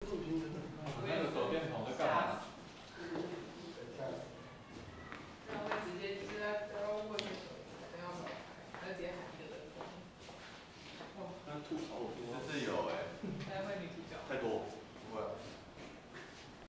那个手电筒在干嘛？ 然后会直接就是要问那个等要不要开，他直接喊这个。 那吐槽我说，这是